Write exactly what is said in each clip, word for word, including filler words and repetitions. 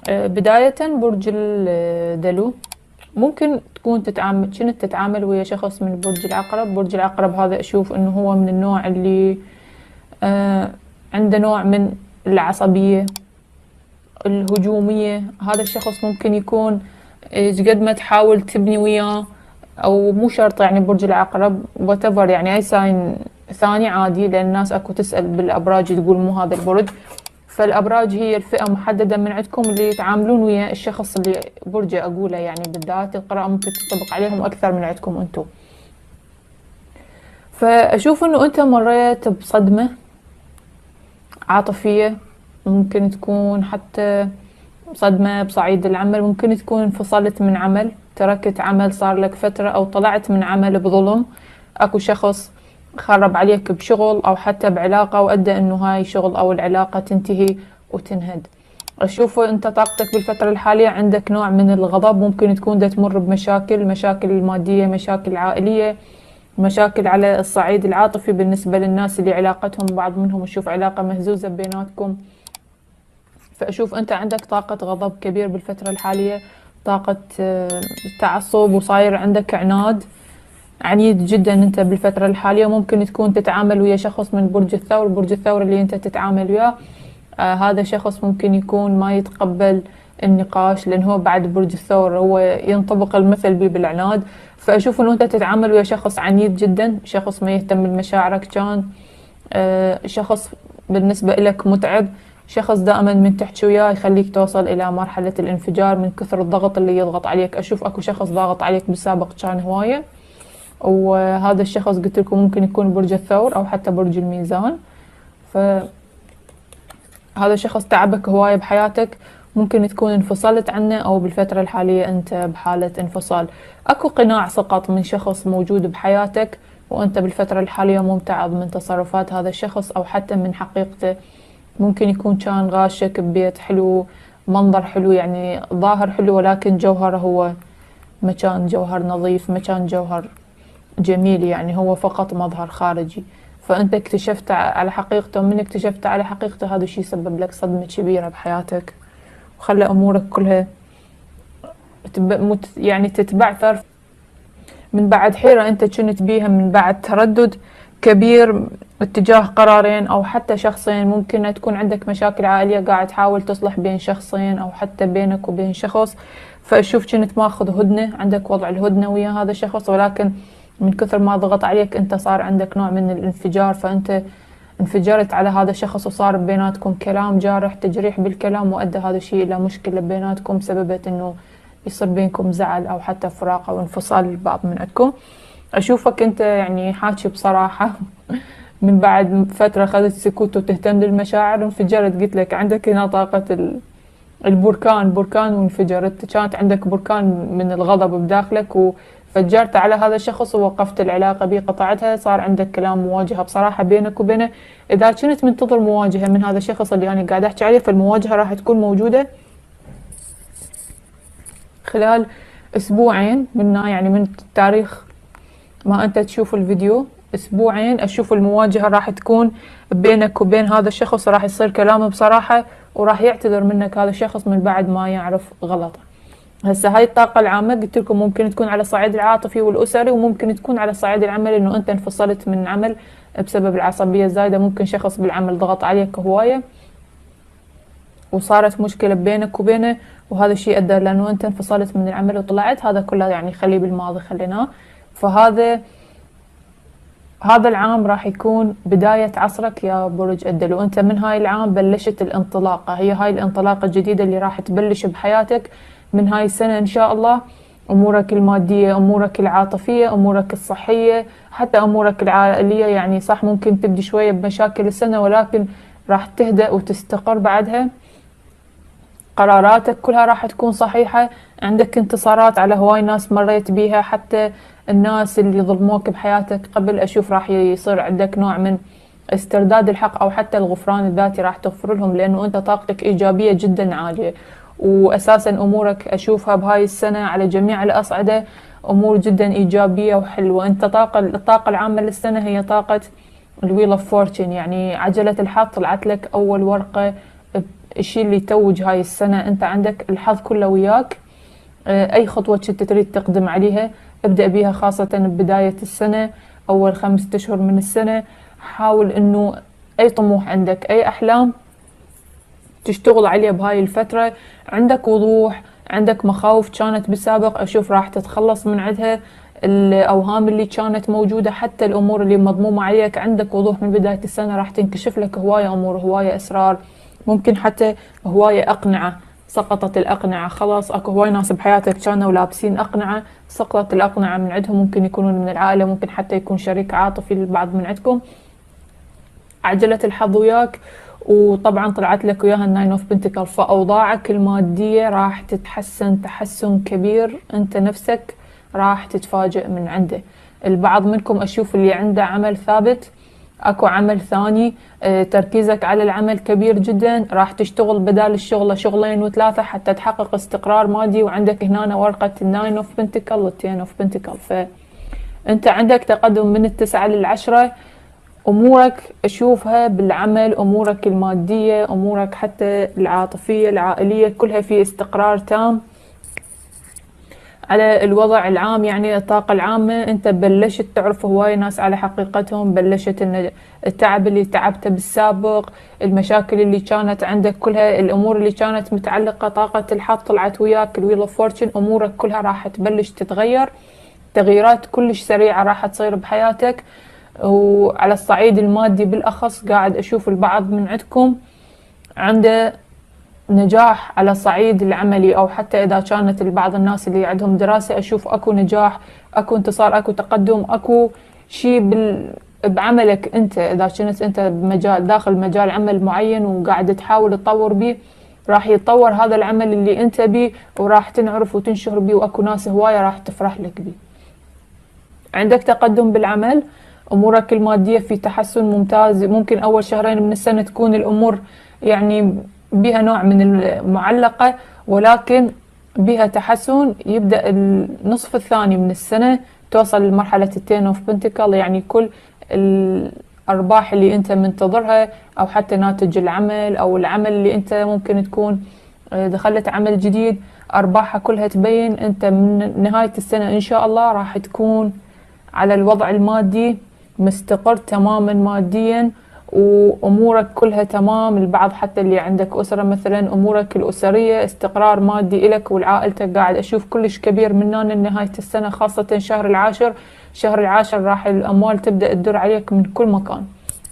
آه، بداية برج الدلو، ممكن تكون تتعامل كنت تتعامل ويا شخص من برج العقرب. برج العقرب هذا أشوف إنه هو من النوع اللي آه عنده نوع من العصبية الهجومية. هذا الشخص ممكن يكون ايش قد ما تحاول تبني وياه، او مو شرط يعني برج العقرب whatever، يعني اي ساين ثاني عادي، لان الناس اكو تسأل بالابراج تقول مو هذا البرج. فالابراج هي الفئة محددة من عندكم اللي يتعاملون ويا الشخص اللي برجه اقوله، يعني بالذات القراءة ممكن تنطبق عليهم اكثر من عندكم انتم. فاشوف انه انت مريت بصدمة عاطفية، ممكن تكون حتى صدمة بصعيد العمل، ممكن تكون انفصلت من عمل، تركت عمل صار لك فترة، أو طلعت من عمل بظلم. أكو شخص خرب عليك بشغل أو حتى بعلاقة، وأدى إنه هاي الشغل أو العلاقة تنتهي وتنهد. أشوفه أنت طاقتك بالفترة الحالية عندك نوع من الغضب، ممكن تكون دا تمر بمشاكل، مشاكل مادية، مشاكل عائلية، مشاكل على الصعيد العاطفي بالنسبة للناس اللي علاقتهم، بعض منهم أشوف علاقة مهزوزة بيناتكم. فأشوف أنت عندك طاقة غضب كبير بالفترة الحالية، طاقة آه، تعصب، وصاير عندك عناد عنيد جدا أنت بالفترة الحالية. ممكن تكون تتعامل ويا شخص من برج الثور. برج الثور اللي أنت تتعامل وياه آه هذا شخص ممكن يكون ما يتقبل النقاش، لأن هو بعد برج الثور هو ينطبق المثل به بالعناد. فأشوف أنه أنت تتعامل ويا شخص عنيد جدا، شخص ما يهتم بمشاعرك، كان آه شخص بالنسبة لك متعب، شخص دائما من تحكي وياه يخليك توصل إلى مرحلة الانفجار من كثر الضغط اللي يضغط عليك. أشوف أكو شخص ضاغط عليك بالسابق كان هواية، وهذا الشخص قلت لكم ممكن يكون برج الثور أو حتى برج الميزان. فهذا الشخص تعبك هواية بحياتك، ممكن تكون انفصلت عنه، أو بالفترة الحالية أنت بحالة انفصال. أكو قناع سقط من شخص موجود بحياتك، وأنت بالفترة الحالية ممتعض من تصرفات هذا الشخص أو حتى من حقيقته. ممكن يكون كان غاشك ببيت حلو، منظر حلو، يعني ظاهر حلو، ولكن جوهره هو مكان جوهر نظيف، مكان جوهر جميل، يعني هو فقط مظهر خارجي. فأنت اكتشفت على حقيقته، ومن اكتشفت على حقيقته هذا الشيء سبب لك صدمة كبيرة بحياتك، وخلى أمورك كلها يعني تتبعثر من بعد حيرة أنت كنت بيها، من بعد تردد كبير اتجاه قرارين أو حتى شخصين. ممكن تكون عندك مشاكل عائلية قاعد تحاول تصلح بين شخصين أو حتى بينك وبين شخص. فأشوف كنت ماخذ هدنة، عندك وضع الهدنة ويا هذا الشخص، ولكن من كثر ما ضغط عليك أنت صار عندك نوع من الانفجار، فأنت انفجرت على هذا الشخص، وصار بيناتكم كلام جارح، تجريح بالكلام، وأدى هذا الشيء إلى مشكلة بيناتكم سببت إنه يصير بينكم زعل أو حتى فراق أو انفصال البعض من عندكم. أشوفك أنت يعني حاكي بصراحة من بعد فترة أخذت سكوت وتهتم للمشاعر، انفجرت. قلت لك عندك هنا طاقة البركان، بركان، وانفجرت. كانت عندك بركان من الغضب بداخلك، وفجرت على هذا الشخص ووقفت العلاقة بيه، قطعتها. صار عندك كلام مواجهة بصراحة بينك وبينه. إذا كنت منتظر مواجهة من هذا الشخص اللي أنا قاعدة أحكي عليه، فالمواجهة راح تكون موجودة خلال أسبوعين من يعني من تاريخ ما أنت تشوف الفيديو. أسبوعين أشوف المواجهة راح تكون بينك وبين هذا الشخص، راح يصير كلامه بصراحة، وراح يعتذر منك هذا الشخص من بعد ما يعرف غلطه. هسه هاي الطاقة العامة قلت لكم ممكن تكون على الصعيد العاطفي والأسري، وممكن تكون على الصعيد العملي، إنه أنت انفصلت من عمل بسبب العصبية الزايدة. ممكن شخص بالعمل ضغط عليك هواية وصارت مشكلة بينك وبينه، وهذا الشيء أدى لأنه أنت انفصلت من العمل وطلعت. هذا كله يعني خليه بالماضي، خليناه. فهذا هذا العام راح يكون بداية عصرك يا برج الدلو. أنت من هاي العام بلشت الانطلاقة، هي هاي الانطلاقة الجديدة اللي راح تبلش بحياتك من هاي السنة إن شاء الله. أمورك المادية، أمورك العاطفية، أمورك الصحية، حتى أمورك العائلية. يعني صح ممكن تبدي شوية بمشاكل السنة، ولكن راح تهدأ وتستقر بعدها. قراراتك كلها راح تكون صحيحة، عندك انتصارات على هواي ناس مريت بيها، حتى الناس اللي ظلموك بحياتك قبل أشوف راح يصير عندك نوع من استرداد الحق أو حتى الغفران الذاتي، راح تغفر لهم، لأنه أنت طاقتك إيجابية جدا عالية. وأساسا أمورك أشوفها بهاي السنة على جميع الأصعدة أمور جدا إيجابية وحلوة. أنت طاقة الطاقة العامة للسنة هي طاقة الويل اوف فورتشن، يعني عجلة الحظ طلعت لك أول ورقة الشي اللي يتوج هاي السنة. انت عندك الحظ كله وياك. اي خطوة كنت تريد تقدم عليها ابدأ بيها، خاصة ببداية السنة، اول خمسة اشهر من السنة. حاول انه اي طموح عندك، اي احلام تشتغل عليها بهاي الفترة، عندك وضوح، عندك مخاوف كانت بالسابق اشوف راح تتخلص من عندها، الاوهام اللي كانت موجودة، حتى الامور اللي مضمومة عليك عندك وضوح من بداية السنة. راح تنكشف لك هواية امور، هواية اسرار، ممكن حتى هواية اقنعة، سقطت الاقنعة خلاص. اكو هواي ناس بحياتك كانوا لابسين اقنعة، سقطت الاقنعة من عندهم، ممكن يكونون من العائلة، ممكن حتى يكون شريك عاطفي للبعض من عندكم. عجلة الحظ وياك، وطبعا طلعت لك وياها الناين اوف بنتكل. فاوضاعك المادية راح تتحسن تحسن كبير، انت نفسك راح تتفاجئ من عنده. البعض منكم اشوف اللي عنده عمل ثابت، اكو عمل ثاني، اه تركيزك على العمل كبير جدا، راح تشتغل بدال الشغلة شغلين وثلاثة حتى تحقق استقرار مادي. وعندك هنا ورقة الناين اوف بنتكل والتين اوف بنتكل، فانت عندك تقدم من التسعة للعشرة. امورك اشوفها بالعمل، امورك المادية، امورك حتى العاطفية العائلية، كلها في استقرار تام. على الوضع العام يعني الطاقة العامة، انت بلشت تعرف هواي ناس على حقيقتهم، بلشت ان التعب اللي تعبته بالسابق، المشاكل اللي كانت عندك كلها، الامور اللي كانت متعلقة طاقة الحظ طلعت وياك، الويل اوف فورتشن، امورك كلها راح تبلش تتغير، تغييرات كلش سريعة راح تصير بحياتك. وعلى الصعيد المادي بالاخص قاعد اشوف البعض من عندكم عنده نجاح على الصعيد العملي، او حتى اذا كانت البعض الناس اللي عندهم دراسة اشوف اكو نجاح، اكو انتصار، اكو تقدم، اكو شيء بال... بعملك انت. اذا كنت انت بمجال داخل مجال عمل معين وقاعد تحاول تطور بيه، راح يتطور هذا العمل اللي انت بيه، وراح تنعرف وتنشهر بيه، واكو ناس هواية راح تفرح لك بيه. عندك تقدم بالعمل، امورك المادية في تحسن ممتاز. ممكن اول شهرين من السنة تكون الامور يعني بها نوع من المعلقة، ولكن بها تحسن. يبدأ النصف الثاني من السنة توصل لمرحلة التين اوف بنتكل، يعني كل الارباح اللي انت منتظرها، او حتى ناتج العمل، او العمل اللي انت ممكن تكون دخلت عمل جديد، ارباحها كلها تبين. انت من نهاية السنة ان شاء الله راح تكون على الوضع المادي مستقر تماما ماديا، وامورك كلها تمام. البعض حتى اللي عندك اسره مثلا، امورك الاسريه استقرار مادي الك ولعائلتك قاعد اشوف كلش كبير من هنا لنهايه السنه، خاصه شهر العاشر. شهر العاشر راح الاموال تبدا تدور عليك من كل مكان.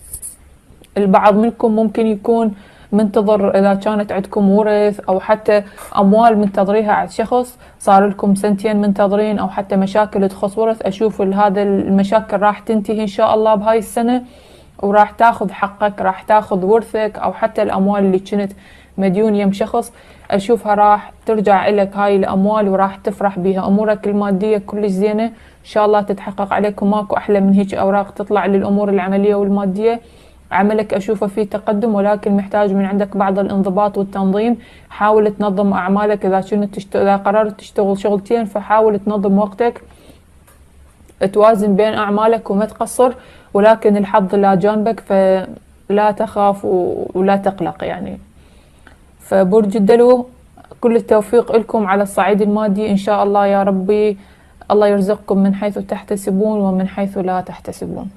البعض منكم ممكن يكون منتظر اذا كانت عندكم ورث، او حتى اموال منتظريها عند شخص صار لكم سنتين منتظرين، او حتى مشاكل تخص ورث. اشوف هذا المشاكل راح تنتهي ان شاء الله بهاي السنه، وراح تاخذ حقك، راح تاخذ ورثك، او حتى الاموال اللي كنت مديون يم شخص اشوفها راح ترجع لك هاي الاموال، وراح تفرح بيها. امورك الماديه كلش زينه ان شاء الله تتحقق عليكم. ماكو احلى من هيك اوراق تطلع للامور العمليه والماديه. عملك اشوفه فيه تقدم، ولكن محتاج من عندك بعض الانضباط والتنظيم. حاول تنظم اعمالك، اذا كنت تشت... اذا قررت تشتغل شغلتين فحاول تنظم وقتك، توازن بين اعمالك وما تقصر. ولكن الحظ لا جانبك، فلا تخاف ولا تقلق يعني. فبرج الدلو كل التوفيق لكم على الصعيد المادي ان شاء الله يا ربي. الله يرزقكم من حيث تحتسبون ومن حيث لا تحتسبون.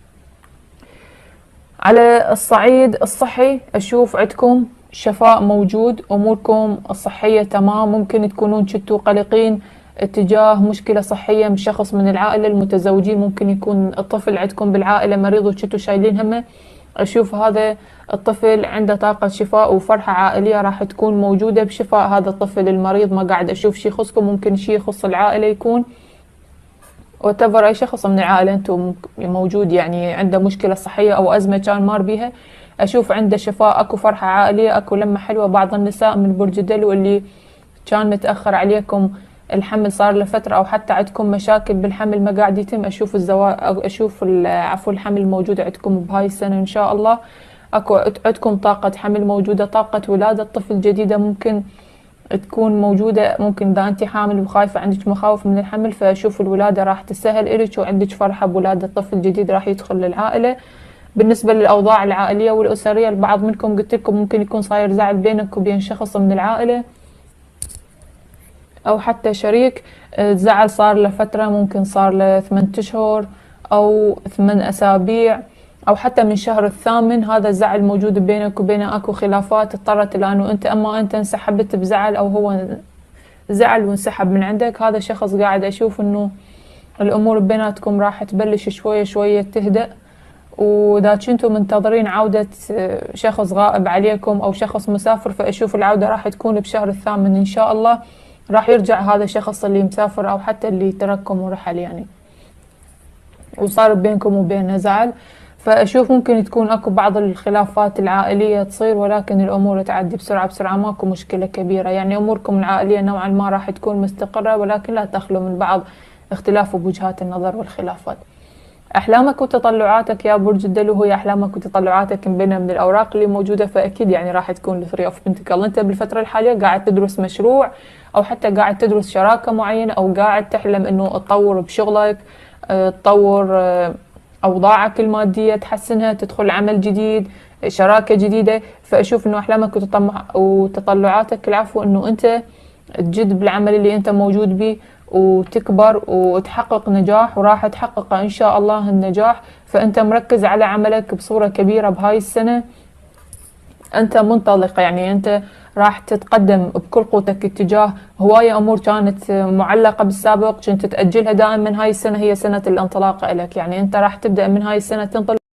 على الصعيد الصحي اشوف عندكم شفاء موجود، اموركم الصحية تمام. ممكن تكونون كنتوا قلقين اتجاه مشكلة صحية من شخص من العائلة. المتزوجين ممكن يكون الطفل عندكم بالعائلة مريض وكنتوا شايلين همه. اشوف هذا الطفل عنده طاقة شفاء وفرحة عائلية راح تكون موجودة بشفاء هذا الطفل المريض. ما قاعد اشوف شيء يخصكم، ممكن شيء يخص العائلة يكون، وتبر اي شخص من العائلة انتم موجود يعني عنده مشكلة صحية او ازمة كان مار بيها. اشوف عنده شفاء، اكو فرحة عائلية، اكو لمة حلوة. بعض النساء من برج الدلو اللي كان متأخر عليكم الحمل صار له فترة، او حتى عندكم مشاكل بالحمل ما قاعد يتم، اشوف الزواج، اشوف عفوا الحمل موجود عندكم بهاي السنة ان شاء الله. اكو عندكم طاقة حمل موجودة، طاقة ولادة طفل جديدة ممكن تكون موجودة. ممكن اذا انت حامل وخايفة عندك مخاوف من الحمل، فاشوف الولادة راح تسهل الك، وعندك فرحة بولادة طفل جديد راح يدخل للعائلة. بالنسبة للأوضاع العائلية والأسرية، البعض منكم قلت لكم ممكن يكون صاير زعل بينك وبين شخص من العائلة أو حتى شريك. الزعل صار له فترة، ممكن صار له ثمانية أشهر أو ثمان أسابيع أو حتى من شهر الثامن. هذا الزعل موجود بينك وبينه، أكو خلافات اضطرت إلى أنه أنت أما أنت انسحبت بزعل أو هو زعل وانسحب من عندك. هذا شخص قاعد أشوف أنه الأمور بيناتكم راح تبلش شوية شوية تهدأ، وإذا كنتم منتظرين عودة شخص غائب عليكم أو شخص مسافر، فأشوف العودة راح تكون بشهر الثامن إن شاء الله. راح يرجع هذا الشخص اللي مسافر أو حتى اللي ترككم ورحل يعني، وصار بينكم وبينه زعل. فأشوف ممكن تكون أكو بعض الخلافات العائلية تصير، ولكن الأمور تعدي بسرعة بسرعة، ماكو مشكلة كبيرة يعني. أموركم العائلية نوعا ما راح تكون مستقرة، ولكن لا تخلو من بعض اختلاف بوجهات النظر والخلافات. أحلامك وتطلعاتك يا برج الدلو، هي أحلامك وتطلعاتك مبينة من الأوراق اللي موجودة، فأكيد يعني راح تكون الثري أوف بنتكل. أنت بالفترة الحالية قاعد تدرس مشروع أو حتى قاعد تدرس شراكة معينة، أو قاعد تحلم إنه تطور بشغلك، تطور أوضاعك المادية، تحسنها، تدخل عمل جديد، شراكة جديدة. فأشوف إنه أحلامك وتطلعاتك العفو إنه أنت تجد بالعمل اللي أنت موجود به وتكبر وتحقق نجاح، وراح تحقق إن شاء الله النجاح. فأنت مركز على عملك بصورة كبيرة بهاي السنة، أنت منطلق يعني، أنت راح تتقدم بكل قوتك اتجاه هواية أمور كانت معلقة بالسابق كنت تأجلها دائما. هاي السنة هي سنة الانطلاق لك يعني، أنت راح تبدأ من هاي السنة تنطلق